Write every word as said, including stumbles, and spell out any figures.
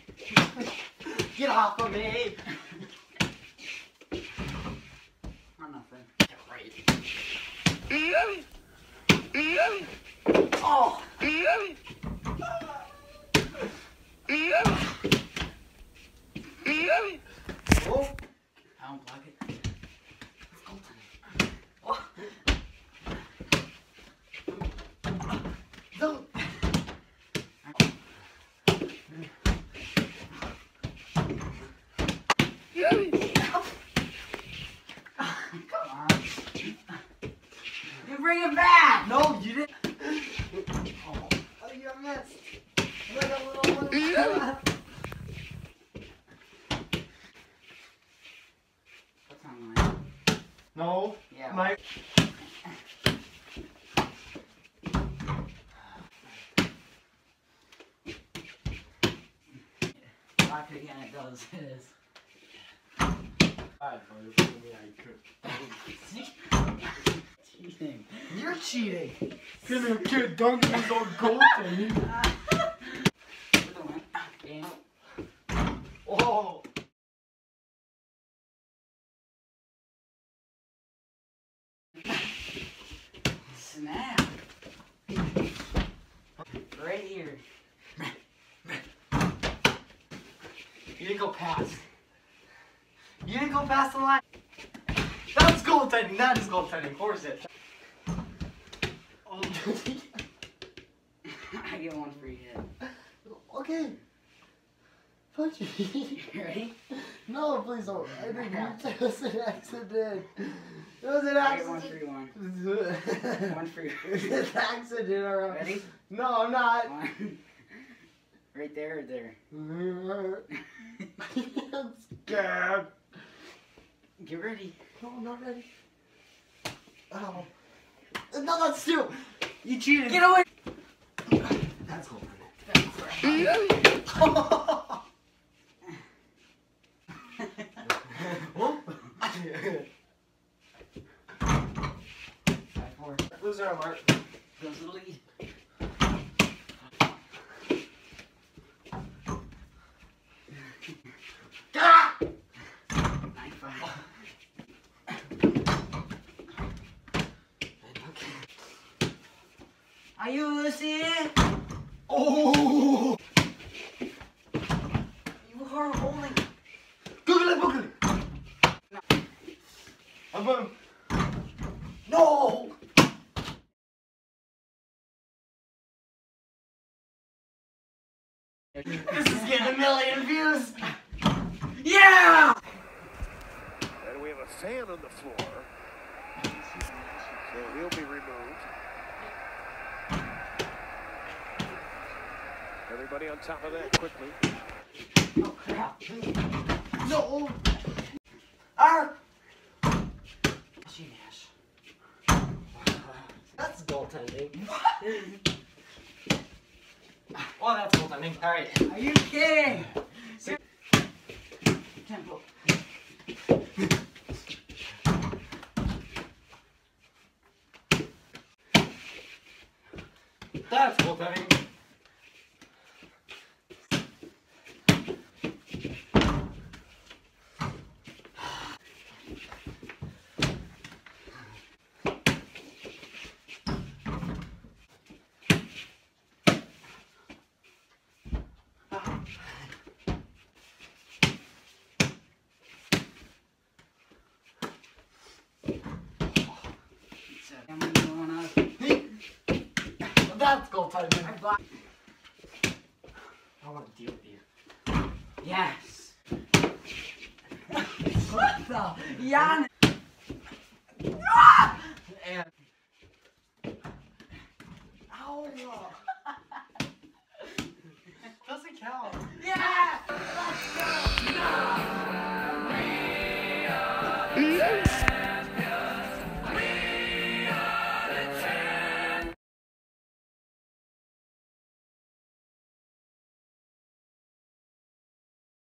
Get off of me! I'm nothing. Get right. Oh! Oh! I don't block it. Let's go tonight. Oh! No! Come on. You bring it back! No, you didn't. Oh, oh you missed. Look at a little one. What's on mine? No. Yeah. My. Lock it again, it does. It is. I told me I could. Cheating. You're cheating. Cause a kid dunking his own goal thing. Oh. Snap. Right here. You didn't go past. You didn't go past the line. That's goaltending. That is goaltending. Horse it. Oh. I get one free hit. Okay. Punch me. You ready? No, please don't. I didn't mean to. It was an accident. It was an I get one accident. free one. One free. It's an accident, alright. Ready? No, I'm not. One. Right there or there? I'm scared. Get ready. No, I'm not ready. Oh. No, that's two. You cheated. Get away. That's cool. Loser alert. Goes the lead. Ah! Nine five. Are you Lucy? Oh! You are holding. Google it, Google it. No. I'm boom. No! This is getting a million views. Yeah! And we have a fan on the floor. So he'll be removed. Everybody on top of that quickly. Oh crap. No. Ah! Nash. That's goaltending. Well, that's goaltending. All right. Are you kidding? Tempo. That's goaltending. I'm going up. That's goaltending. I blocked. I want to deal with you. Yes. What the? Jan. Ah! And